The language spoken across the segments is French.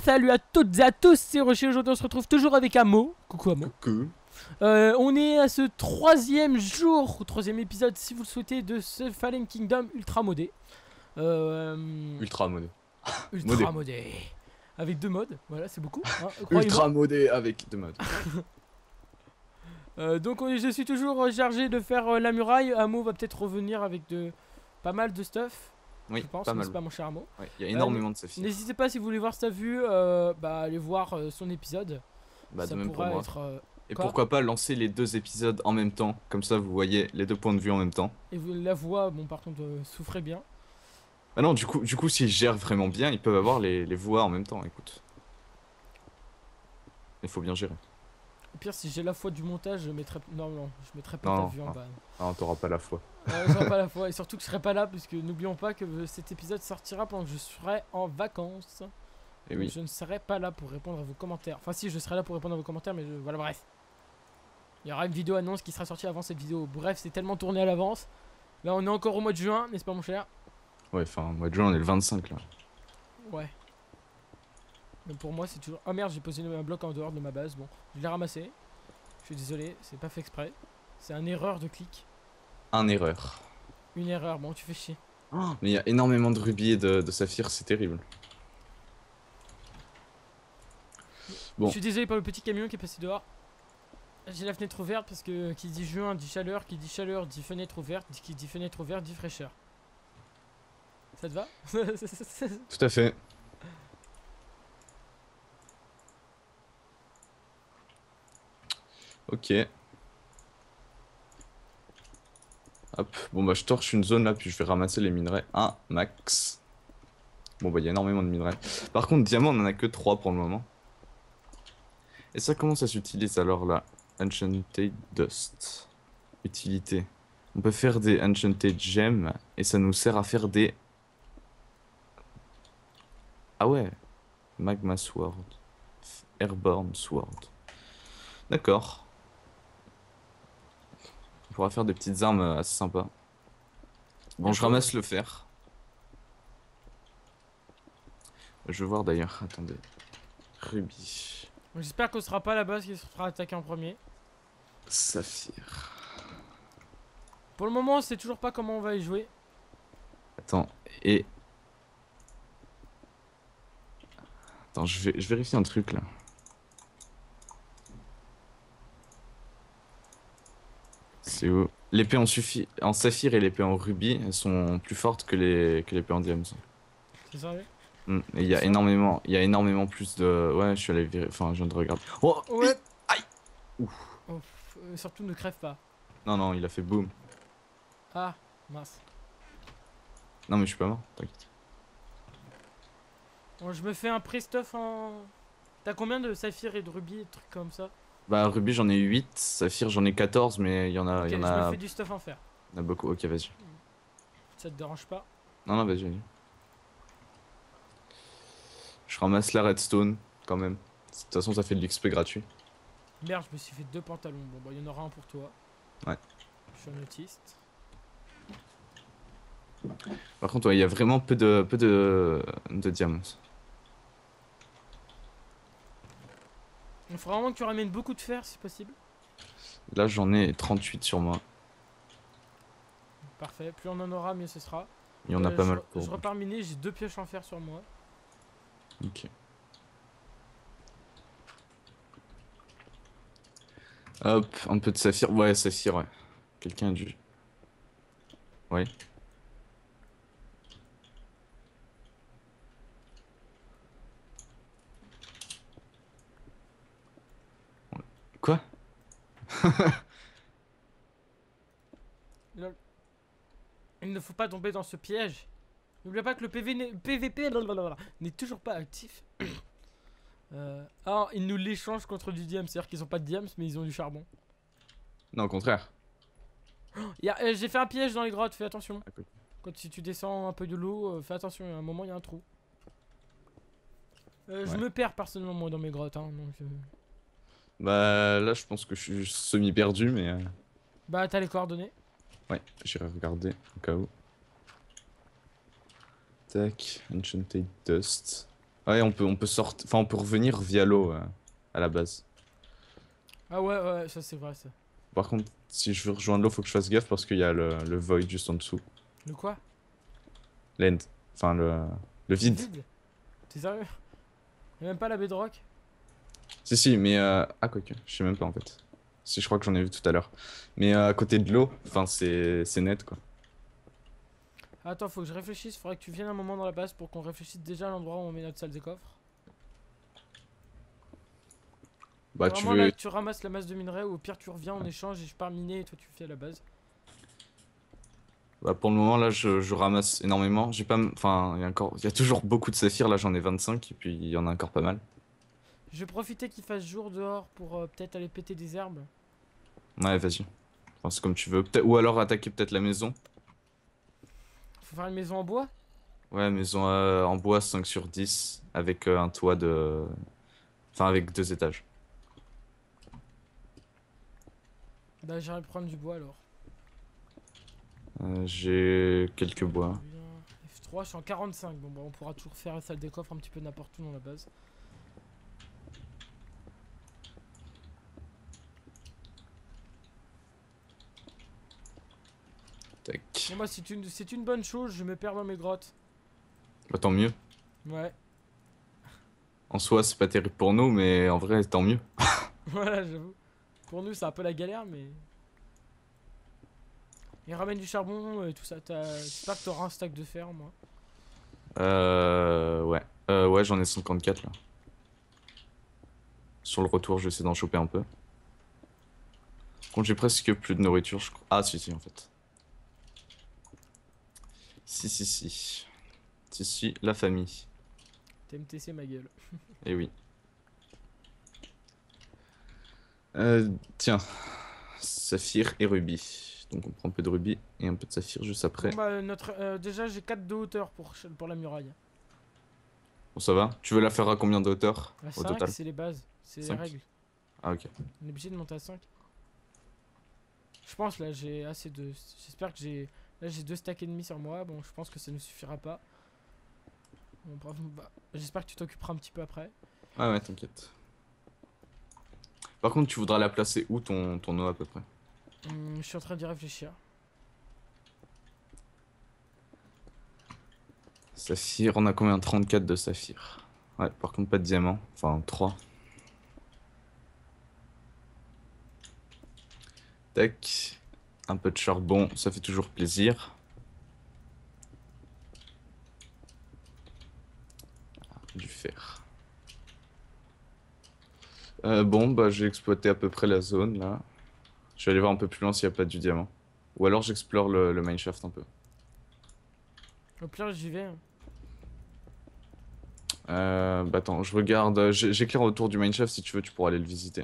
salut à toutes et à tous, c'est Rocher. Aujourd'hui on se retrouve toujours avec Amo. Coucou Amo. Coucou. On est à ce troisième jour, ou troisième épisode si vous le souhaitez, de ce Fallen Kingdom ultra modé. Ultra modé. Ultra modé. Avec deux modes, voilà c'est beaucoup. Hein, Ultra modé avec deux modes. Donc je suis toujours chargé de faire la muraille. Amo va peut-être revenir avec pas mal de stuff. Oui, Je pense, pas mal. n'est-ce pas mon cher Amo? Ouais, il y a énormément de saphirs. N'hésitez pas si vous voulez voir sa vue, allez voir son épisode. Bah, Ça de même pour pourra moi. être, Et quoi pourquoi pas lancer les deux épisodes en même temps, comme ça vous voyez les deux points de vue en même temps. Et la voix, bon par contre, souffrez bien. Ah non, du coup s'ils gèrent vraiment bien, ils peuvent avoir les voix en même temps, écoute. Il faut bien gérer. Au pire, si j'ai la foi du montage, je mettrai. Non, je mettrai pas Non, ta non, vue en non. bas. Ah, t'auras pas la foi. J'aurai pas la foi. Et surtout que je serai pas là, parce que n'oublions pas que cet épisode sortira pendant que je serai en vacances. Et Donc, oui. je ne serai pas là pour répondre à vos commentaires. Enfin, si, je serai là pour répondre à vos commentaires, mais voilà, bref. Il y aura une vidéo annonce qui sera sortie avant cette vidéo. Bref, c'est tellement tourné à l'avance. Là, on est encore au mois de juin, n'est-ce pas, mon cher? Ouais, enfin, mois de juin, on est le 25 là. Ouais. Mais pour moi, c'est toujours. Oh merde, j'ai posé un bloc en dehors de ma base. Bon, je l'ai ramassé. Je suis désolé, c'est pas fait exprès. C'est une erreur de clic. Un erreur. Une erreur, bon, tu fais chier. Oh, mais il y a énormément de rubis et de saphirs, c'est terrible. Bon. Je suis désolé pour le petit camion qui est passé dehors. J'ai la fenêtre ouverte parce que qui dit juin dit chaleur, qui dit chaleur dit fenêtre ouverte, qui dit fenêtre ouverte dit fraîcheur. Ça te va? Tout à fait. Ok. Hop, bon bah je torche une zone là, puis je vais ramasser les minerais. Un max. Bon bah il y a énormément de minerais. Par contre, diamant, on en a que 3 pour le moment. Et ça, comment ça s'utilise alors là? Enchanted Dust. Utilité. On peut faire des Enchanted Gems, et ça nous sert à faire des... Ah ouais. Magma Sword. Airborne Sword. D'accord. On pourra faire des petites armes assez sympas. Bon, je ramasse le fer. Je veux voir d'ailleurs, attendez. Rubis. J'espère qu'on sera pas la base qui se fera attaquer en premier. Saphir. Pour le moment, on sait toujours pas comment on va y jouer. Attends, et... Attends, je vérifie un truc là. C'est où? L'épée en saphir et l'épée en rubis, elles sont plus fortes que l'épée en diamants. C'est sérieux? Et il y a énormément plus de... Ouais, je suis allé vérifier, enfin je viens de regarder. Oh! Ouais. Aïe! Ouf. Oh, surtout ne crève pas. Non, il a fait boum. Ah, mince. Non mais je suis pas mort, t'inquiète. Bon, je me fais un pré-stuff en... T'as combien de saphir et de rubis et de trucs comme ça? Bah rubis j'en ai 8, saphir j'en ai 14, mais il y en a... Ok, il y en je a... me fais du stuff en fer. il y en a beaucoup, ok vas-y. Ça te dérange pas? Non, vas-y. Je ramasse la redstone, quand même. De toute façon, ça fait de l'XP gratuit. Merde, je me suis fait 2 pantalons. Bon, bah, il y en aura un pour toi. Ouais. Je suis un autiste. Par contre, ouais, il y a vraiment peu de diamants. Il faudra vraiment que tu ramènes beaucoup de fer si possible. Là, j'en ai 38 sur moi. Parfait, plus on en aura, mieux ce sera. Il y en a pas mal pour Je repars miner, j'ai 2 pioches en fer sur moi. Ok. Hop, un peu de saphir. Ouais, saphir, ouais. Quelqu'un a dû... Ouais. Quoi? Lol. Il ne faut pas tomber dans ce piège. N'oublie pas que le PVP n'est toujours pas actif. Alors, ils nous l'échangent contre du diams. C'est-à-dire qu'ils ont pas de diams, mais ils ont du charbon. Non, au contraire. J'ai fait un piège dans les grottes, fais attention. À côté. Quand si tu descends un peu de l'eau, fais attention, à un moment il y a un trou. Je me perds personnellement moi dans mes grottes, hein, donc... Bah, là, je pense que je suis semi-perdu, mais... Bah, t'as les coordonnées. Ouais, j'irai regarder, au cas où. Tac, Enchanted Dust. Ouais, on peut sortir. Enfin, on peut revenir via l'eau à la base. Ah ouais, ouais, ça c'est vrai ça. Par contre, si je veux rejoindre l'eau, faut que je fasse gaffe parce qu'il y a le void juste en dessous. Le quoi? L'end. Enfin, le Le vide. vide? T'es sérieux? Y'a même pas la bedrock? Si, si, mais. Ah, quoique. Je sais même pas en fait. Si, je crois que j'en ai vu tout à l'heure. Mais à côté de l'eau, enfin, c'est net quoi. Attends, faut que je réfléchisse. Faudrait que tu viennes un moment dans la base pour qu'on réfléchisse déjà à l'endroit où on met notre salle des coffres. Bah, tu Vraiment là, veux. tu ramasses la masse de minerais ou au pire tu reviens, on échange et je pars miner et toi tu fais à la base. Bah, pour le moment, là, je ramasse énormément. J'ai pas. Enfin, il y a encore. Il y a toujours beaucoup de saphirs. Là, j'en ai 25 et puis il y en a encore pas mal. Je vais profiter qu'il fasse jour dehors pour peut-être aller péter des herbes. Ouais, vas-y. Enfin, c'est comme tu veux. Ou alors attaquer peut-être la maison. Faut faire une maison en bois? Ouais, maison en bois 5 sur 10 avec un toit de. Enfin, avec 2 étages. Bah j'irai prendre du bois alors. J'ai quelques bois. F3, je suis en 45. Bon bah on pourra toujours faire la salle des coffres un petit peu n'importe où dans la base. Tac. Bon bah c'est une bonne chose, je me perds dans mes grottes. Bah, tant mieux. Ouais, En soi, c'est pas terrible pour nous, mais en vrai, tant mieux. voilà j'avoue. Pour nous c'est un peu la galère mais... Et ramène du charbon et tout ça. J'espère que t'auras un stack de fer moi. Ouais. Ouais, j'en ai 54 là. Sur le retour, je vais essayer d'en choper un peu. Par contre, j'ai presque plus de nourriture, je crois. Ah, si, si, en fait. Si, si, si. Si, si, la famille. TMTC ma gueule. Eh oui. Tiens. Saphir et rubis. Donc, on prend un peu de rubis et un peu de saphir juste après. Bon bah déjà j'ai 4 de hauteur pour la muraille. Bon, ça va? Tu veux la faire à combien de hauteur À au 5 total? c'est les bases, c'est les 5. règles. Ah, ok. On est obligé de monter à 5. Je pense là j'ai assez de... J'espère que j'ai... Là j'ai 2 stacks et demi sur moi. Bon je pense que ça ne suffira pas. Bon, bref, bah, j'espère que tu t'occuperas un petit peu après. Ah ouais, t'inquiète. Par contre, tu voudras la placer où ton eau à peu près? Je suis en train d'y réfléchir. Saphir, on a combien? 34 de saphir. Ouais, par contre, pas de diamant. Enfin, 3. Tac. Un peu de charbon, ça fait toujours plaisir. Du fer. Bon, bah j'ai exploité à peu près la zone là. Je vais aller voir un peu plus loin s'il n'y a pas du diamant. Ou alors j'explore le mineshaft un peu. Au pire j'y vais. Hein. Bah attends, je regarde. J'éclaire autour du mineshaft si tu veux, tu pourras aller le visiter.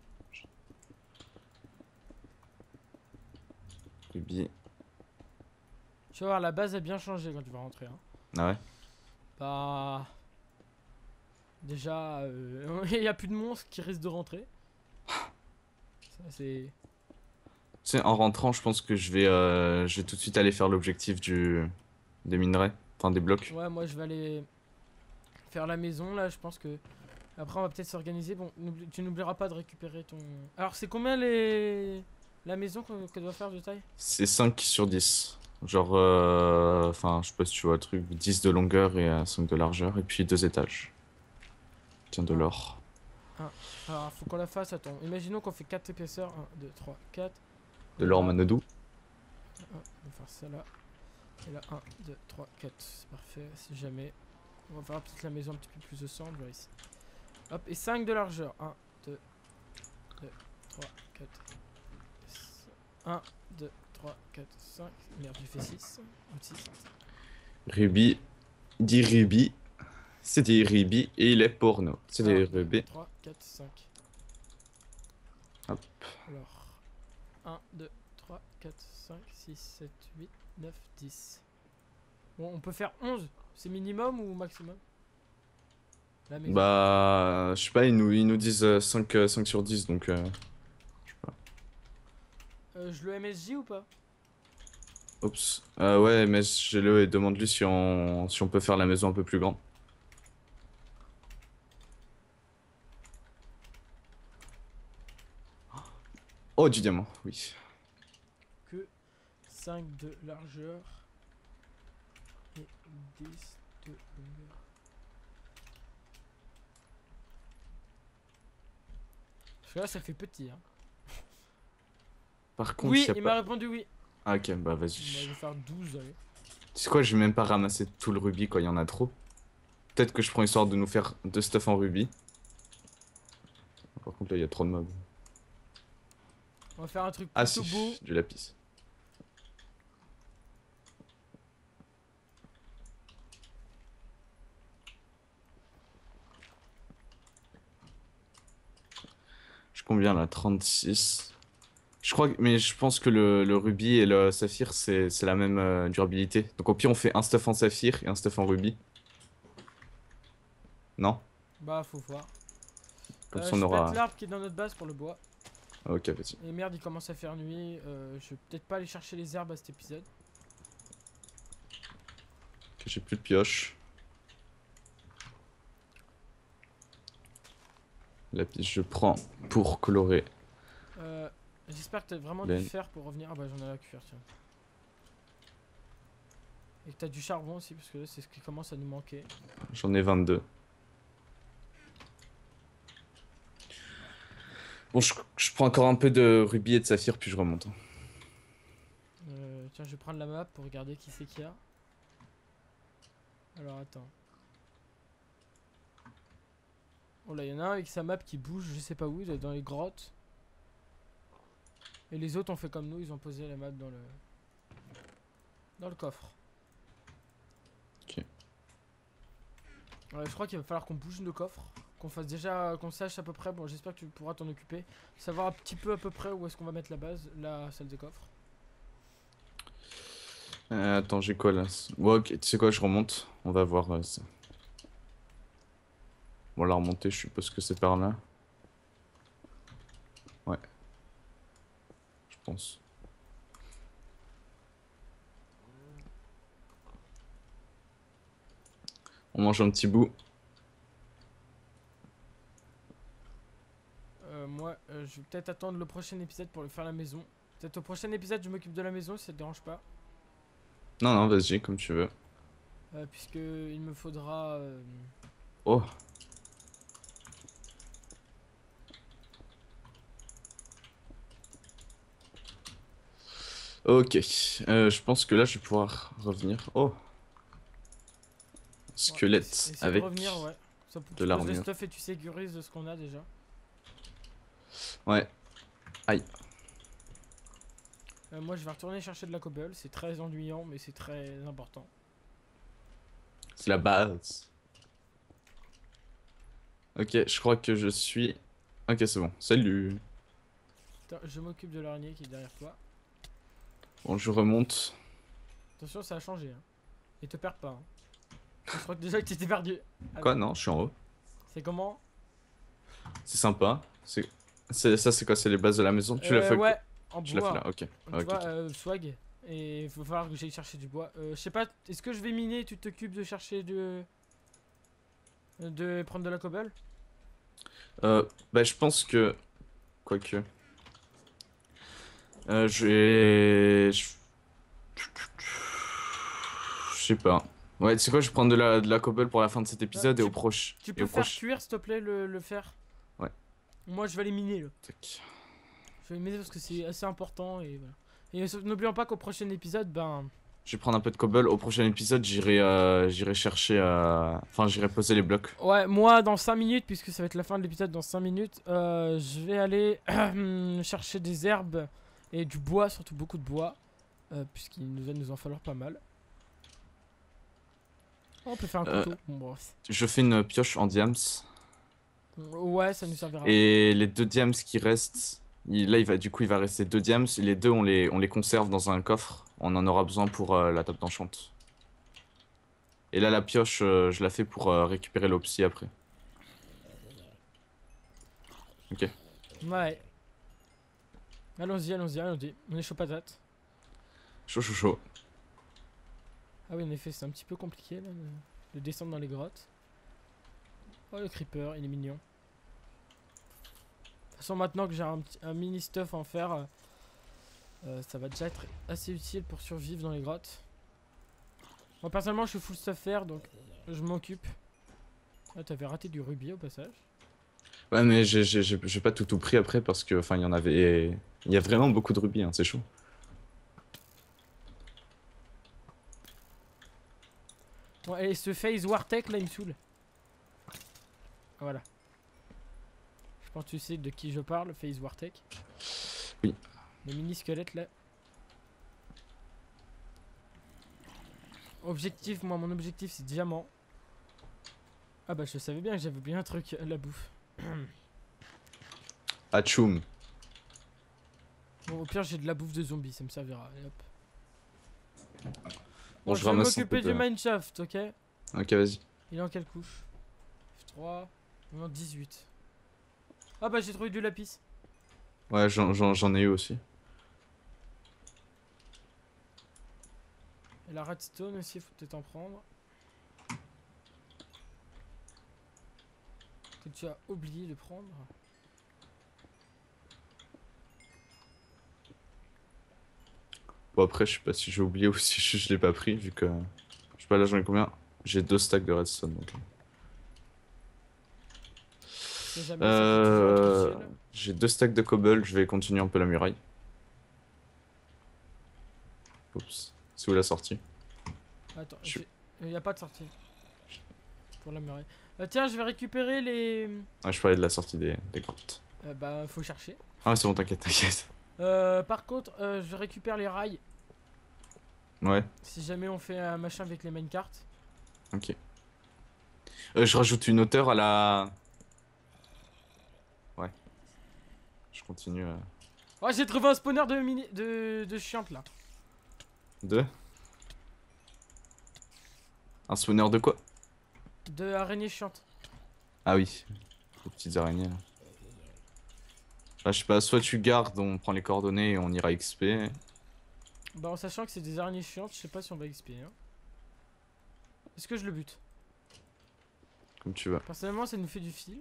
Ruby. Tu vas voir, la base a bien changé quand tu vas rentrer. Hein. Ah ouais? Bah... Déjà, il n'y a plus de monstres qui risquent de rentrer. Ça c'est... Tu sais, en rentrant, je pense que je vais tout de suite aller faire l'objectif des minerais. Enfin, des blocs. Ouais, moi je vais aller faire la maison là, je pense que... Après on va peut-être s'organiser. Bon, tu n'oublieras pas de récupérer ton... Alors c'est combien les... La maison qu'elle doit faire de taille? C'est 5 sur 10. Genre, enfin, je sais pas si tu vois le truc, 10 de longueur et 5 de largeur, et puis 2 étages. Tiens, de l'or. Alors faut qu'on la fasse, attends. Imaginons qu'on fait 4 épaisseurs. 1, 2, 3, 4. De l'or manodou. On va faire ça là. Et là, 1, 2, 3, 4. C'est parfait, si jamais. On va faire peut-être la maison un petit peu plus au centre, voilà ici. Hop, et 5 de largeur. 1, 2, 2, 3, 4. 1, 2, 3, 4, 5. Merde, j'ai fait 6. 6. Ruby. Dit Ruby. C'est des rubis et il est porno. C'est des 2, rubis. 3, 4, 5. Hop. Alors, 1, 2, 3, 4, 5, 6, 7, 8, 9, 10. Bon, on peut faire 11. C'est minimum ou maximum? La maison. Bah, je sais pas, ils nous disent 5 sur 10, donc je sais pas. Je le MSJ ou pas? Oups. Ouais, mais je le et demande-lui si on peut faire la maison un peu plus grande. Oh, du diamant, oui. Que 5 de largeur et 10 de longueur. Parce que là, ça fait petit. Hein. Par contre, Oui, y a il pas... m'a répondu oui. Ah, ok, bah Moi, vas-y. je vais faire 12, allez. Tu sais quoi, je vais même pas ramasser tout le rubis quand il y en a trop. Peut-être que je prends histoire de nous faire 2 stuff en rubis. Par contre, là, il y a trop de mobs. On va faire un truc Ah plutôt beau. si, du lapis. Je suis combien là? 36. Je crois que... Mais je pense que le rubis et le saphir, c'est la même durabilité. Donc au pire, on fait un stuff en saphir et un stuff en rubis. Non? Bah, faut voir. Comme ça, on Je pète aura... l'arbre qui est dans notre base pour le bois. Ok, vas-y. Et merde, il commence à faire nuit. Je vais peut-être pas aller chercher les herbes à cet épisode. Ok, j'ai plus de pioche. Lapis, je prends pour colorer. J'espère que t'as vraiment Ben. du fer pour revenir. Ah bah j'en ai à cuire, tiens. Et que t'as du charbon aussi, parce que là c'est ce qui commence à nous manquer. J'en ai 22. Bon, je prends encore un peu de rubis et de saphir, puis je remonte. Tiens, je vais prendre la map pour regarder qui c'est qu'il y a. Alors attends. Oh là, il y en a un avec sa map qui bouge, je sais pas où, il est dans les grottes. Et les autres ont fait comme nous, ils ont posé la map dans le coffre. Ok. Je crois qu'il va falloir qu'on bouge le coffre. Qu'on fasse déjà, qu'on sache à peu près, bon j'espère que tu pourras t'en occuper. Savoir un petit peu à peu près où est-ce qu'on va mettre la base, la salle des coffres. Attends, j'ai quoi là? Ouais, ok, tu sais quoi, je remonte. On va voir ça. Bon, la remontée, je suppose que c'est par là. Ouais. Je pense. On mange un petit bout. Moi, je vais peut-être attendre le prochain épisode pour le faire la maison. Peut-être au prochain épisode, je m'occupe de la maison si ça te dérange pas. Non, non, vas-y, comme tu veux. Puisque il me faudra... Oh, ok. Je pense que là, je vais pouvoir revenir. Oh, ouais, squelette essaie de avec revenir, ouais. Ça, de tu poses le l'armure. stuff et tu sécurises ce qu'on a déjà. Ouais. Aïe. Moi, je vais retourner chercher de la cobble. C'est très ennuyant, mais c'est très important. C'est la base. Ok, je crois que je suis... Ok, c'est bon. Salut. Attends, je m'occupe de l'araignée qui est derrière toi. Bon, je remonte. Attention, ça a changé. Hein. Et te perds pas. Hein. Je crois que déjà que tu t'es perdu. Quoi? Alors, Non, je suis en haut. c'est comment? C'est sympa. Ça, c'est quoi? C'est les bases de la maison? Tu l'as fait? Ouais, en Tu l'as fait bois. là, ok. Tu Ok, vois, ok. swag. Et il va falloir que j'aille chercher du bois. Je sais pas, est-ce que je vais miner et tu t'occupes de chercher de prendre de la cobble? Bah, je pense que... Quoique... Je vais... Je sais pas. Ouais, tu sais quoi, je vais prendre de la cobble pour la fin de cet épisode et Tu, au proche... tu Et peux au faire proche... cuire, s'il te plaît, le fer? Ouais. Moi, je vais aller miner, là. Tac. Je vais les miner parce que c'est assez important et voilà. Et n'oublions pas qu'au prochain épisode, ben... Je vais prendre un peu de cobble. Au prochain épisode, j'irai chercher... Enfin, j'irai poser les blocs. Ouais, moi, dans 5 minutes, puisque ça va être la fin de l'épisode dans 5 minutes, je vais aller chercher des herbes et du bois, surtout beaucoup de bois, puisqu'il va nous en falloir pas mal. Oh, on peut faire un Euh, couteau. Bon, bref. je fais une pioche en diams. Ouais, ça nous servira. Et les 2 diams qui restent... Là, du coup, il va rester 2 diams. Et les deux, on les conserve dans un coffre. On en aura besoin pour la table d'enchant. Et là, la pioche, je la fais pour récupérer l'opsie après. Ok. Ouais. Allons-y, allons-y, allons-y. On est chaud patate. Chaud, chaud, chaud. Ah oui, en effet, c'est un petit peu compliqué là, de descendre dans les grottes. Oh, le creeper, il est mignon. De toute façon, maintenant que j'ai un mini stuff en fer, ça va déjà être assez utile pour survivre dans les grottes. Moi personnellement je suis full stuff fer donc je m'occupe. Ah, t'avais raté du rubis au passage. Ouais, mais j'ai pas tout pris après parce que, enfin, il y en avait. Il y a vraiment beaucoup de rubis, hein, c'est chaud. Bon, et ce phase Wartech là il me saoule. Voilà. Je pense que tu sais de qui je parle, phase Wartech. Oui. Le mini squelette là. Objectif, moi mon objectif c'est diamant. Ah bah je savais bien que j'avais bien un truc, la bouffe. Atchoum. Bon au pire j'ai de la bouffe de zombies, ça me servira. Et hop. Bon, Bon, je je vais ramasse un m'occuper peu du de... mineshaft, ok? Ok, vas-y. Il est en quelle couche? F3, non 18. Ah bah j'ai trouvé du lapis. Ouais, j'en ai eu aussi. Et la redstone aussi, faut peut-être en prendre. Que tu as oublié de prendre. Bon, après, je sais pas si j'ai oublié ou si je l'ai pas pris, vu que. Je sais pas, là j'en ai combien? J'ai 2 stacks de redstone donc. Si jamais ça peut toujours être utile. J'ai 2 stacks de cobble, je vais continuer un peu la muraille. Oups, c'est où la sortie? Attends, il n'y a pas de sortie. Pour la muraille. Tiens, je vais récupérer les... Ouais, je parlais de la sortie des grottes. Bah, faut chercher. Ah, c'est bon, t'inquiète, t'inquiète. Par contre, je récupère les rails. Ouais, Si jamais on fait un machin avec les minecarts. ok. Je rajoute une hauteur à la. Ouais. Je continue. Oh, j'ai trouvé un spawner de chiante là. De. Un spawner de quoi? De araignée chiante. Ah oui, les petites araignées là. Là, je sais pas, soit tu gardes, on prend les coordonnées et on ira XP. Bah, en sachant que c'est des araignées chiantes, je sais pas si on va XP. Hein. Est-ce que je le bute? Comme tu veux. Personnellement, ça nous fait du fil.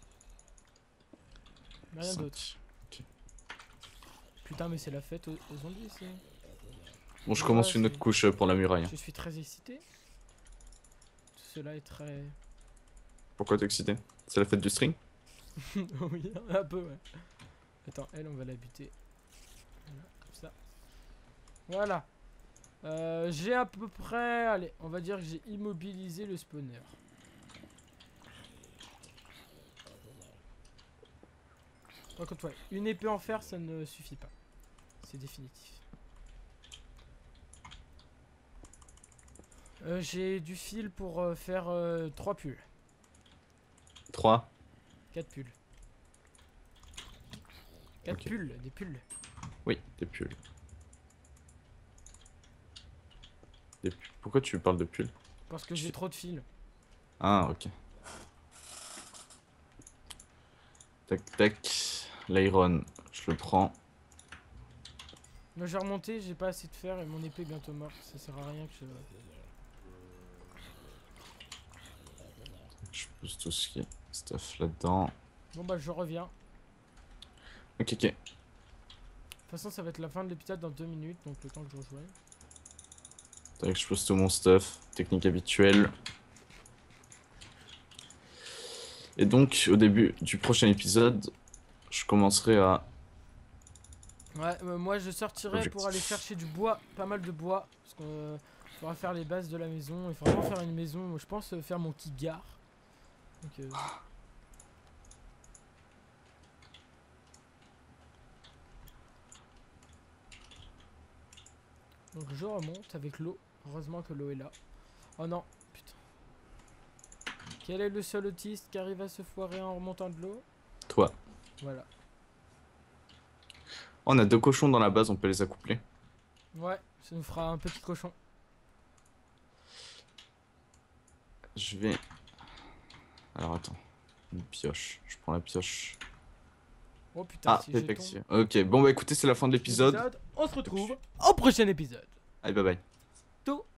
Mais rien 5. d'autre. Putain, mais c'est la fête aux zombies ici. Bon, je Ouais, commence une autre couche pour la muraille. Je suis très excité. Tout cela est très... Pourquoi t'es excité? C'est la fête du string? oui, un peu, ouais. Attends, elle, on va la buter. Voilà, comme ça. Voilà. J'ai à peu près... Allez, on va dire que j'ai immobilisé le spawner. Par contre, ouais, une épée en fer, ça ne suffit pas. C'est définitif. J'ai du fil pour faire 3 pulls. 3. 4 pulls. 4 Ok. pulls, des pulls. Oui, des pulls. Pourquoi tu parles de pulls? Parce que j'ai trop de fils. Ah, ok. Tac, tac. L'iron, je le prends. Moi j'ai remonté, j'ai pas assez de fer et mon épée est bientôt morte. Ça sert à rien que je... Je pose tout ce qui est stuff là-dedans. Bon bah je reviens. Ok, ok. De toute façon ça va être la fin de l'épisode dans 2 minutes, donc le temps que je rejoigne. Tac, je pose tout mon stuff. Technique habituelle. Et donc, au début du prochain épisode, je commencerai à... Ouais, moi je sortirai pour aller chercher du bois, pas mal de bois. Parce qu'on faudra faire les bases de la maison. Il faudra vraiment faire une maison. Je pense faire mon petit gare. Donc, donc je remonte avec l'eau. Heureusement que l'eau est là. Oh non, putain. Quel est le seul autiste qui arrive à se foirer en remontant de l'eau? Toi. Voilà. On a 2 cochons dans la base, on peut les accoupler. Ouais, ça nous fera un petit cochon. Je vais... Alors attends. Une pioche. Je prends la pioche. Oh putain, Ah, si je Pepex. tombe. Ok, bon bah écoutez, c'est la fin de l'épisode. On se retrouve au prochain épisode. Allez, bye bye. Tout.